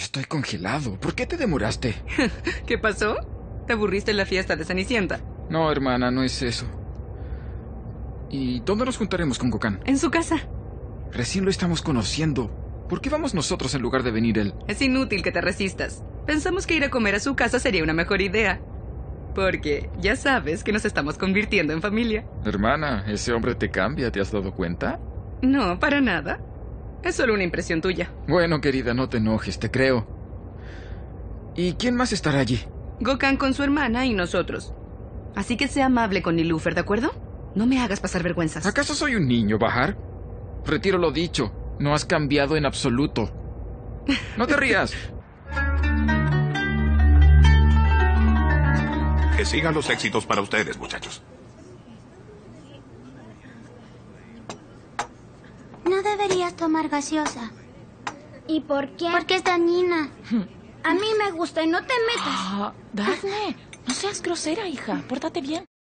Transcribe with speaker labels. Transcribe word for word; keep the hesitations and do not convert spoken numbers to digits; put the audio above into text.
Speaker 1: estoy congelado. ¿Por qué te demoraste?
Speaker 2: ¿Qué pasó? ¿Te aburriste en la fiesta de Cenicienta?
Speaker 1: No, hermana, no es eso. ¿Y dónde nos juntaremos con Gokhan?
Speaker 2: En su casa.
Speaker 1: Recién lo estamos conociendo. ¿Por qué vamos nosotros en lugar de venir él?
Speaker 2: Es inútil que te resistas. Pensamos que ir a comer a su casa sería una mejor idea. Porque ya sabes que nos estamos convirtiendo en familia.
Speaker 1: Hermana, ese hombre te cambia, ¿te has dado cuenta?
Speaker 2: No, para nada. Es solo una impresión tuya.
Speaker 1: Bueno, querida, no te enojes, te creo. ¿Y quién más estará allí?
Speaker 2: Gokhan con su hermana y nosotros. Así que sea amable con Nilúfer, ¿de acuerdo? No me hagas pasar vergüenzas.
Speaker 1: ¿Acaso soy un niño, Bahar? Retiro lo dicho. No has cambiado en absoluto. No te rías.
Speaker 3: Que sigan los éxitos para ustedes, muchachos.
Speaker 4: No deberías tomar gaseosa.
Speaker 5: ¿Y por qué?
Speaker 4: Porque es dañina.
Speaker 5: A mí me gusta y no te metas.
Speaker 6: Ah, Daphne, no seas grosera, hija. Pórtate bien.